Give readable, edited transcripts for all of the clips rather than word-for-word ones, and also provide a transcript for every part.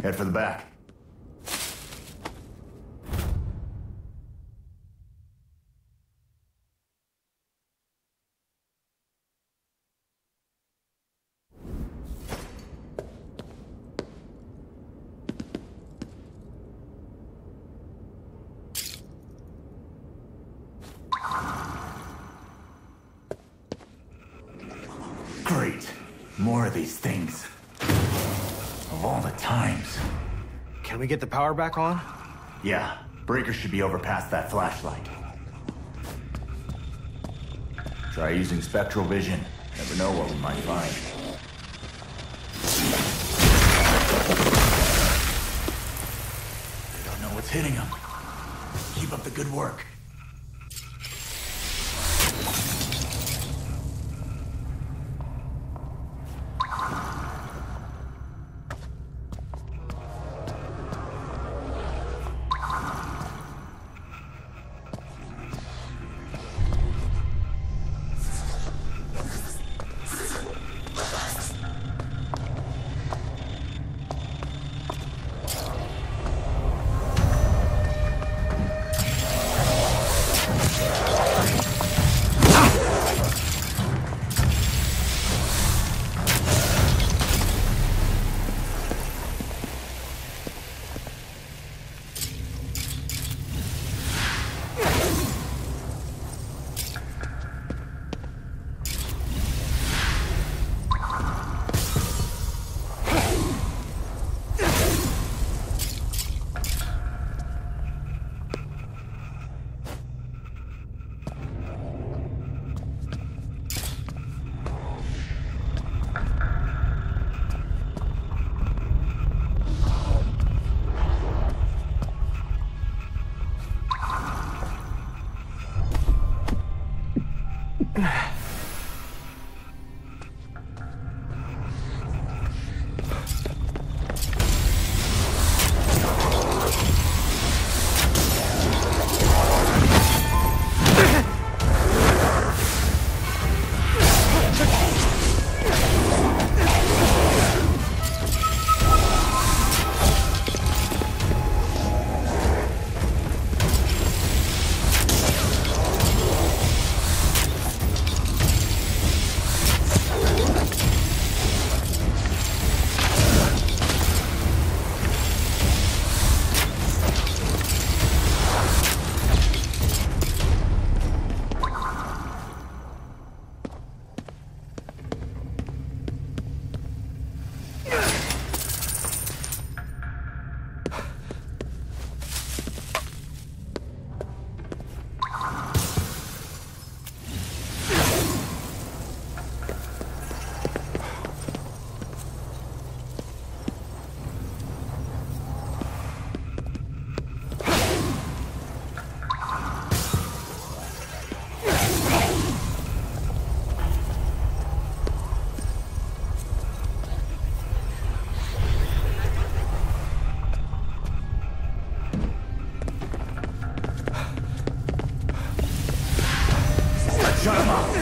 Head for the back. Great. More of these things. Of all the times. Can we get the power back on? Yeah, breaker should be over past that flashlight. Try using spectral vision. Never know what we might find. They don't know what's hitting them. Keep up the good work. Shut him up!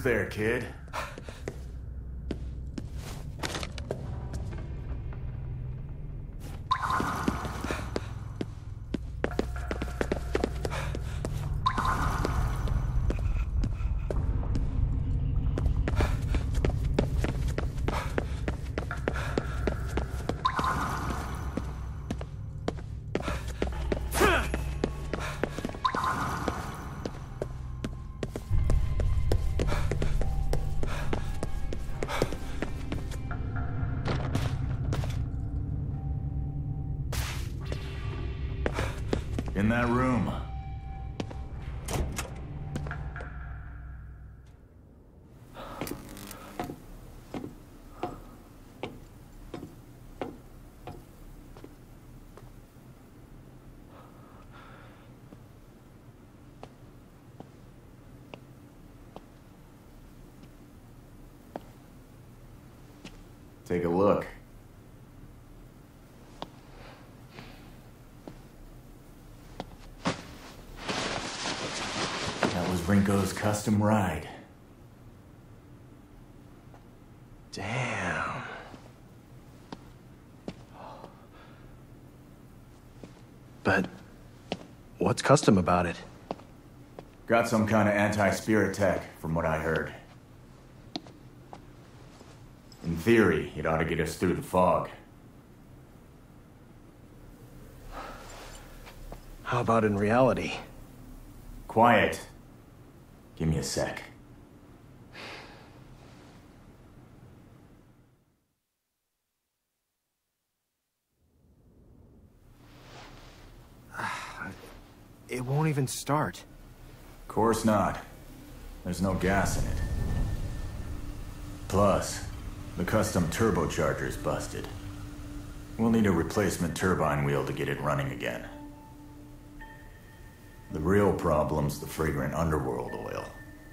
Almost there, kid. In that room. Take a look. That was Rinko's custom ride. Damn. But what's custom about it? Got some kind of anti-spirit tech, from what I heard. In theory, it ought to get us through the fog. How about in reality? Quiet. Give me a sec. It won't even start. Course not. There's no gas in it. Plus, the custom turbocharger's busted. We'll need a replacement turbine wheel to get it running again. The real problem's the fragrant underworld oil.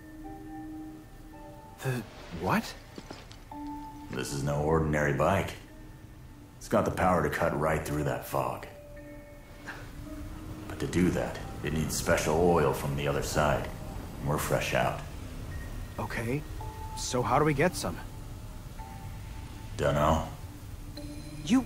The what? This is no ordinary bike. It's got the power to cut right through that fog. But to do that, it needs special oil from the other side. And we're fresh out. Okay, so how do we get some? Dunno. You...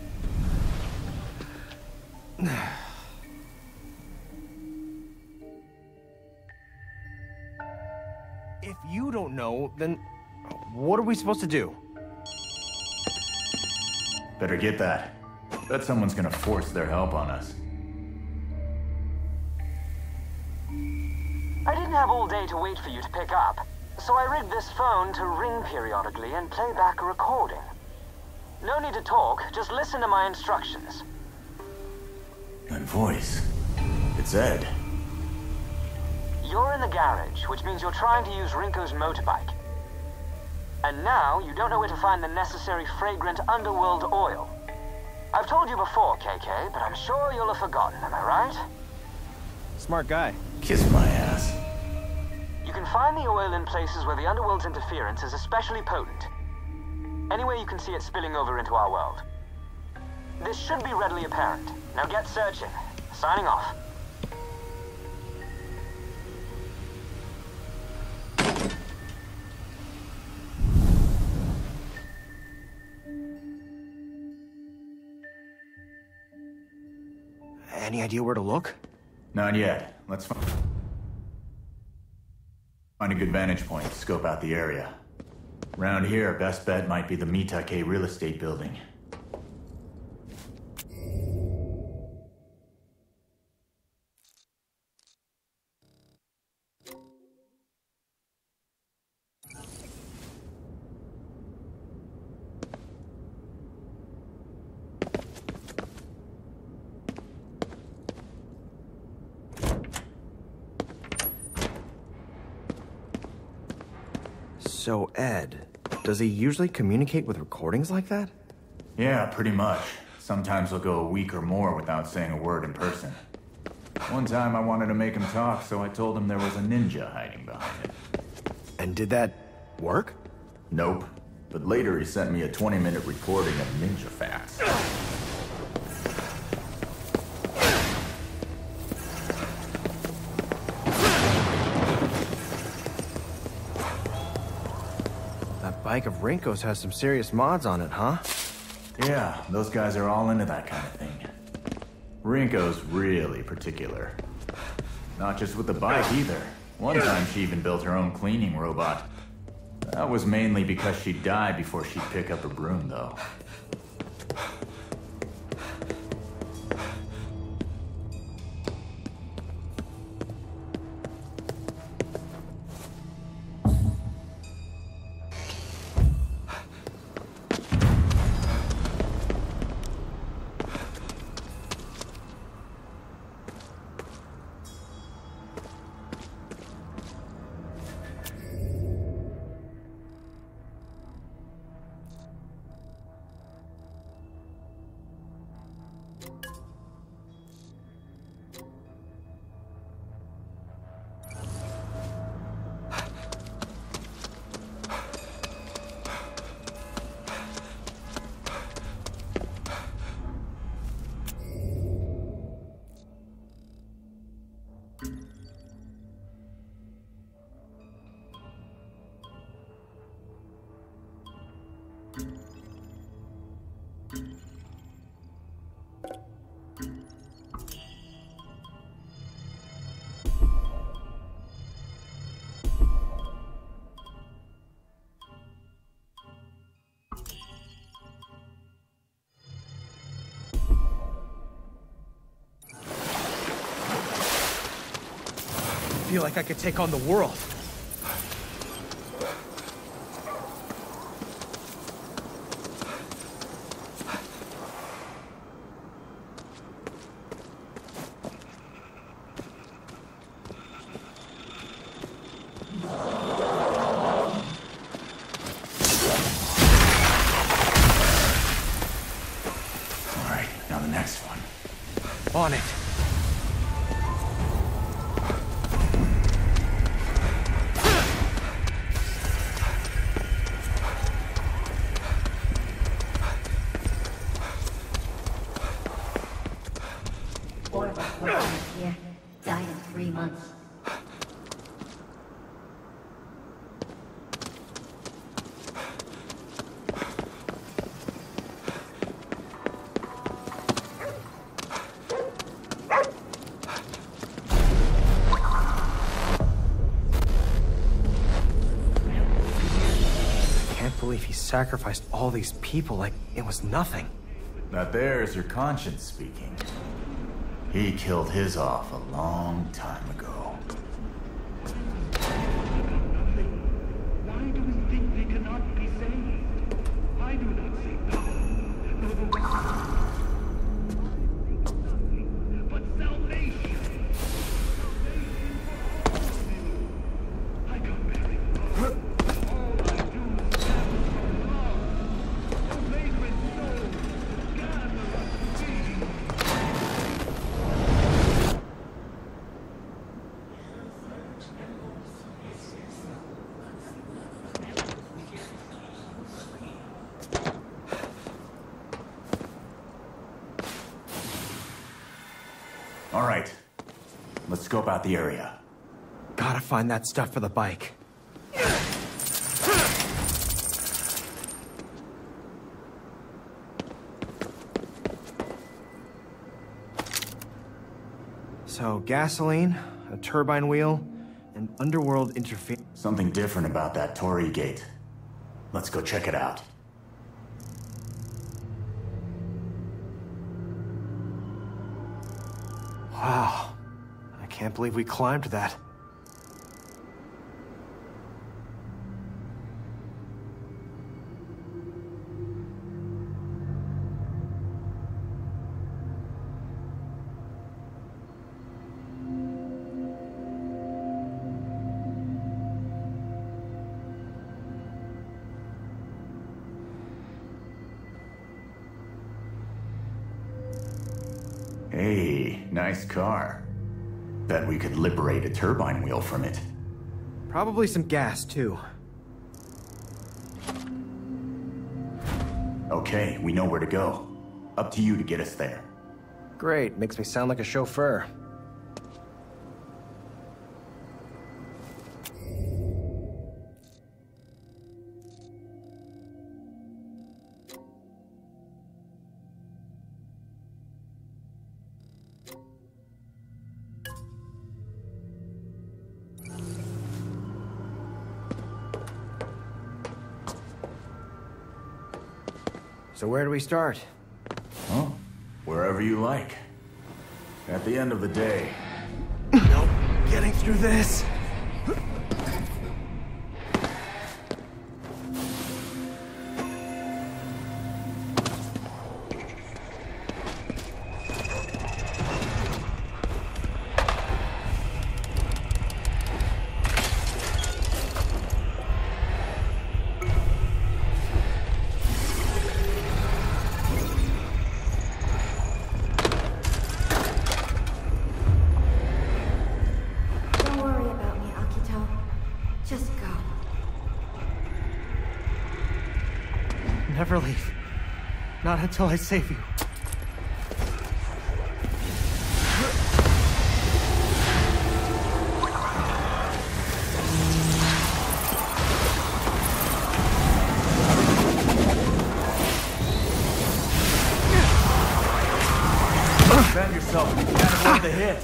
If you don't know, then what are we supposed to do? Better get that. Bet someone's gonna force their help on us. I didn't have all day to wait for you to pick up, so I rigged this phone to ring periodically and play back a recording. No need to talk, just listen to my instructions. That voice. It's Ed. You're in the garage, which means you're trying to use Rinko's motorbike. And now you don't know where to find the necessary fragrant underworld oil. I've told you before, KK, but I'm sure you'll have forgotten, am I right? Smart guy. Kiss my ass. You can find the oil in places where the underworld's interference is especially potent. Anywhere you can see it spilling over into our world. This should be readily apparent. Now get searching. Signing off. Any idea where to look? Not yet. Let's find a good vantage point to scope out the area. Around here, best bet might be the Mitake real estate building. So, Ed, does he usually communicate with recordings like that? Yeah, pretty much. Sometimes he'll go a week or more without saying a word in person. One time I wanted to make him talk, so I told him there was a ninja hiding behind it. And did that work? Nope. But later he sent me a 20-minute recording of ninja facts. bike of Rinko's has some serious mods on it, huh? Yeah, those guys are all into that kind of thing. Rinko's really particular. Not just with the bike either. One time she even built her own cleaning robot. That was mainly because she died before she'd pick up a broom, though. I feel like I could take on the world. All right, now the next one. On it. Here, died in 3 months. Can't believe he sacrificed all these people like it was nothing. That there's your conscience speaking. He killed his off a long time ago. Why do we think they cannot be saved? I do not say no. Nor the nothing but salvation. I come very far. All I do is gather from love. The vagrant souls gather unto me. All right, let's scope out the area. Gotta find that stuff for the bike. So, gasoline, a turbine wheel, and underworld interference. Something different about that Torii gate. Let's go check it out. Wow. I can't believe we climbed that. Hey, nice car. Bet we could liberate a turbine wheel from it. Probably some gas, too. Okay, we know where to go. Up to you to get us there. Great, makes me sound like a chauffeur. So where do we start? Well, wherever you like. At the end of the day, Nope. Getting through this. Don't worry about me, Akito. Just go. Never leave. Not until I save you. defend yourself. You can't avoid the hit.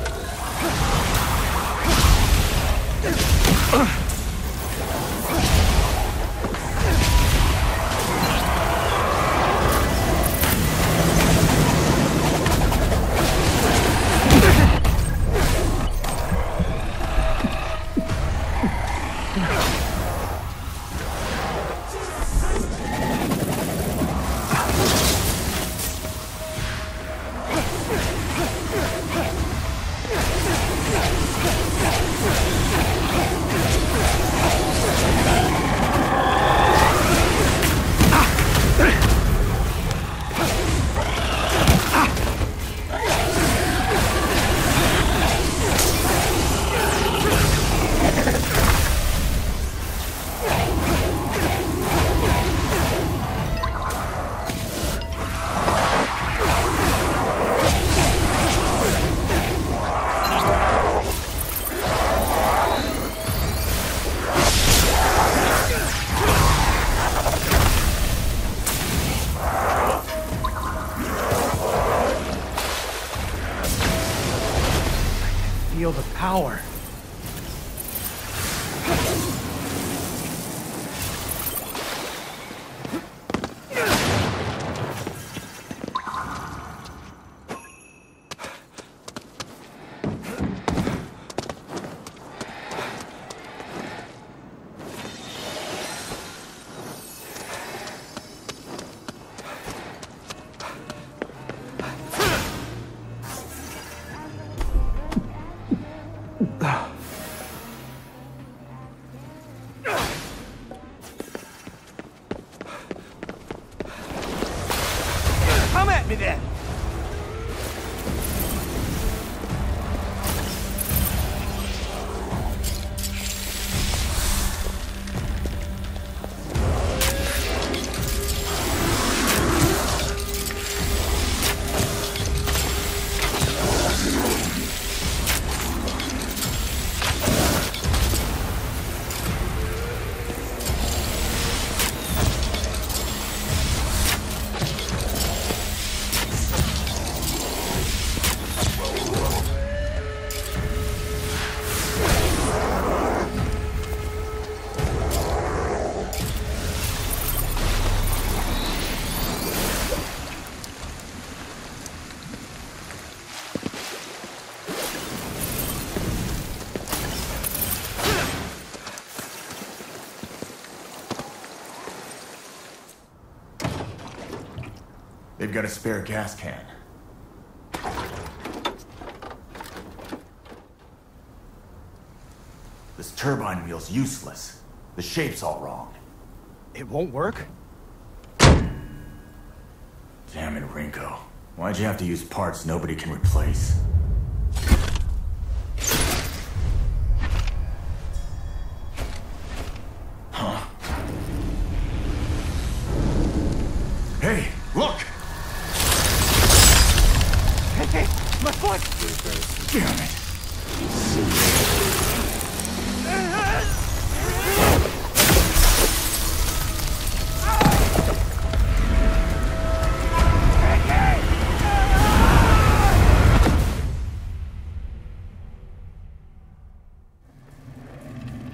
Feel the power. Come at me then! They've got a spare gas can. This turbine wheel's useless. The shape's all wrong. It won't work? Damn it, Rinko. Why'd you have to use parts nobody can replace? Huh? Hey, look! Hey, my foot! Damn it!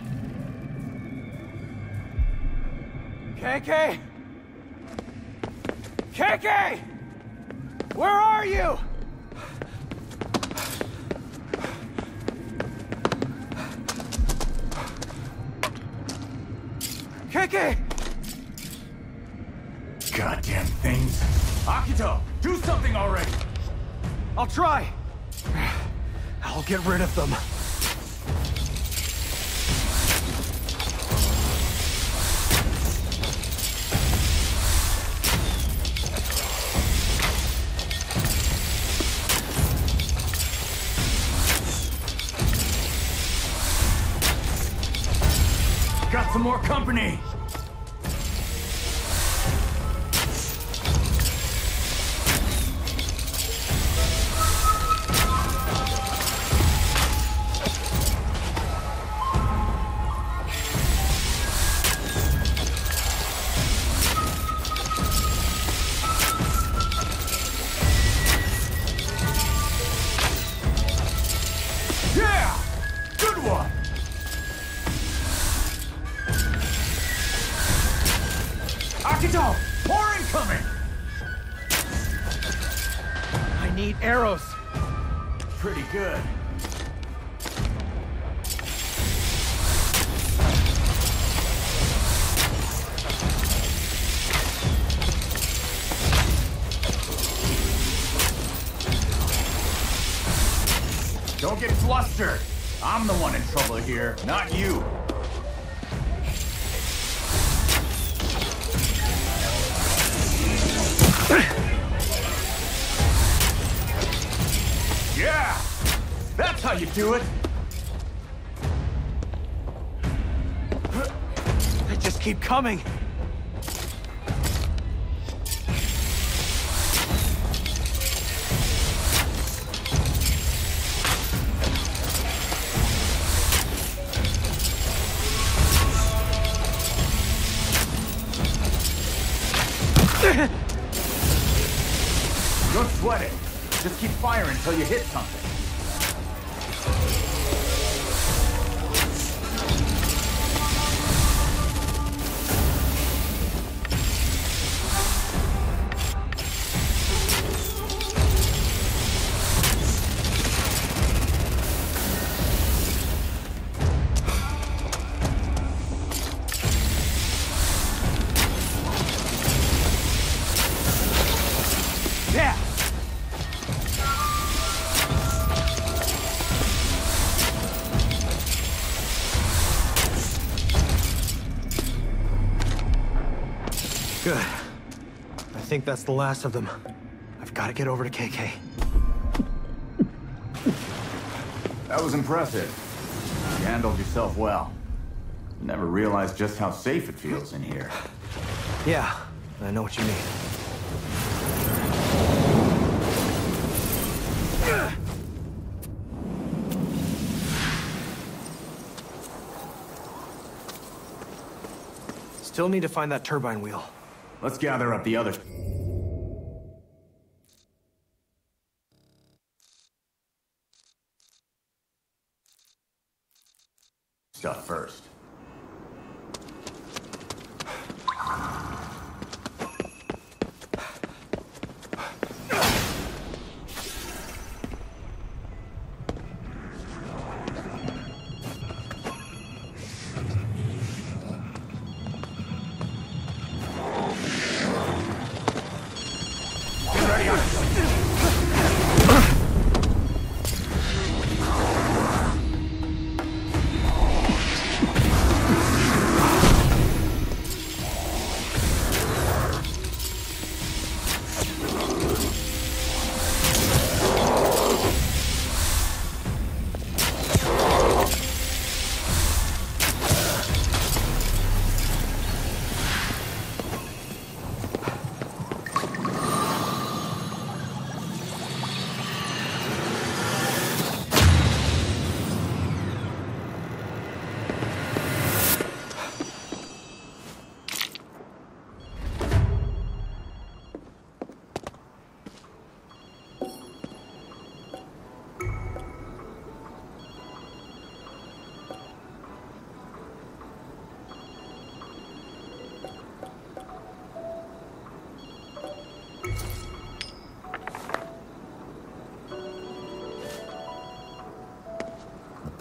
KK! KK! Where are you? KK! Goddamn things. Akito, do something already! I'll try. I'll get rid of them. Got some more company! Yeah! Good one! Akito! More incoming! I need arrows. Pretty good. Don't get flustered. I'm the one in trouble here, not you. Yeah! That's how you do it! They just keep coming. Don't sweat it. Just keep firing until you hit something. Yeah! Good. I think that's the last of them. I've got to get over to KK. That was impressive. You handled yourself well. Never realized just how safe it feels in here. Yeah, I know what you mean. Still need to find that turbine wheel. Let's gather up the others. Stuff first.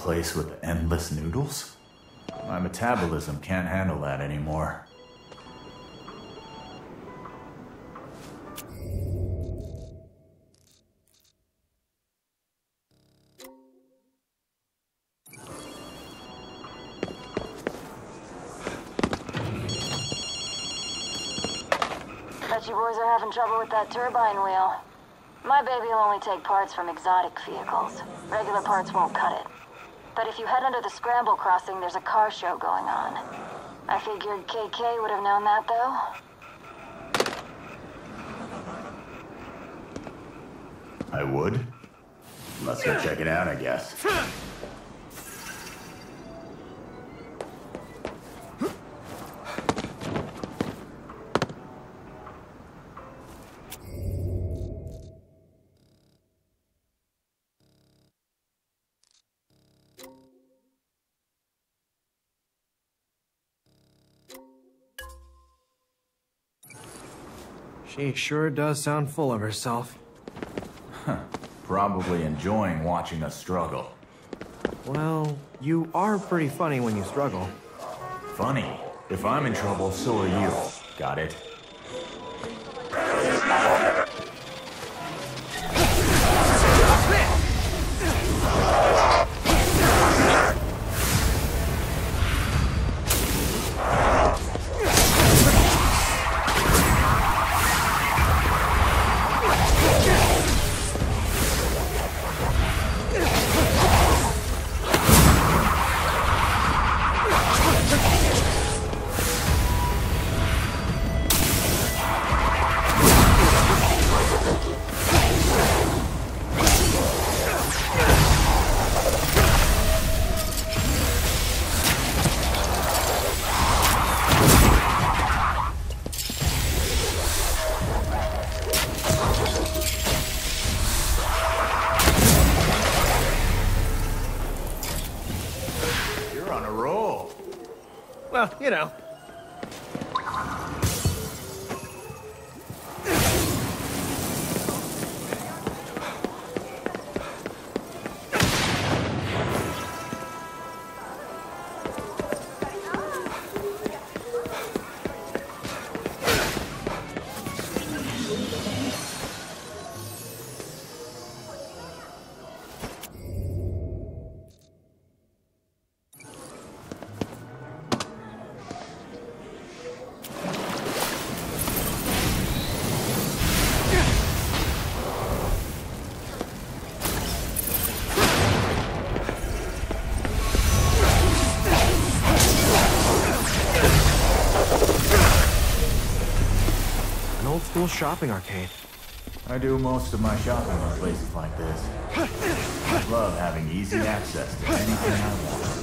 place with endless noodles? My metabolism can't handle that anymore. Bet you boys are having trouble with that turbine wheel. My baby will only take parts from exotic vehicles. Regular parts won't cut it. But if you head under the Scramble Crossing, there's a car show going on. I figured KK would have known that, though. I would? Let's go check it out, I guess. She sure does sound full of herself. Probably enjoying watching us struggle. Well, you are pretty funny when you struggle. Funny. If I'm in trouble, so are you. Got it? On a roll. Well, you know. Old school shopping arcade. I do most of my shopping in places like this. I love having easy access to anything I want.